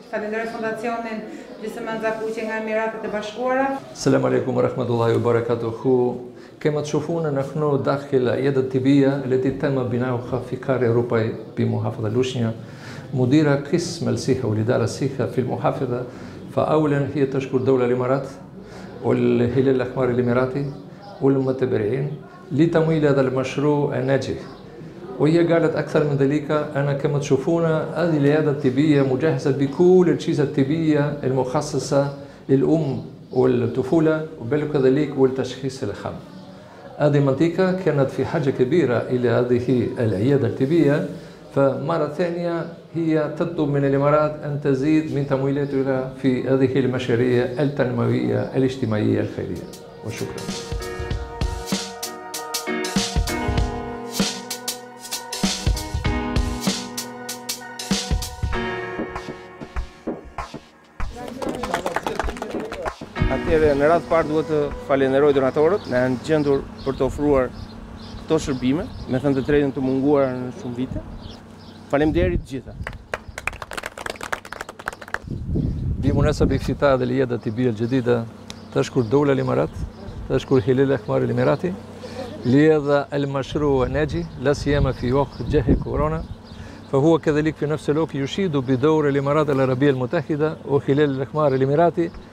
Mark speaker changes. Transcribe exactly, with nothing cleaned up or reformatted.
Speaker 1: falenderoj fondacionin Gjysmë Zakuqi nga Emiratet e Bashkuara.
Speaker 2: السلام عليكم ورحمة الله وبركاته. كما تشوفون نحن داخل العيادة الطبية التي تم بناؤها في قرية أوروبا بمحافظة لوشنيا، مديرة قسم الصحة والإدارة الصحة في المحافظة. فأولا هي تشكر دولة الإمارات والهلال الأحمر الإماراتي والمتبرعين لتمويل هذا المشروع الناجح. وهي قالت أكثر من ذلك، أنا كما تشوفون هذه العيادة الطبية مجهزة بكل الأجهزة الطبية المخصصة للأم والطفولة وبل كذلك والتشخيص الخام. هذه المنطقة كانت في حاجة كبيرة إلى هذه العيادة الطبية، فمرة ثانية هي تطلب من الإمارات أن تزيد من تمويلاتها في هذه المشاريع التنموية الاجتماعية الخيرية. وشكرا.
Speaker 3: Atëherë në radhë parë duhet të falenderoj donatorët në janë gjendur për të ofruar këto shërbime, me thënë të drejtën të munguar në shumë vite. Faleminderit të gjitha.
Speaker 2: بمناسبة افتتاح هذه العيادة الطبية الجديدة تشكر الدولة الإمارات، تشكر الهلال الأحمر الإماراتي لهذا المشروع الناجح لا سيما في وقت جائحة كورونا. فهو كذلك في نفس الوقت يشيد بدور الإمارات العربية المتحدة والهلال الأحمر الإماراتي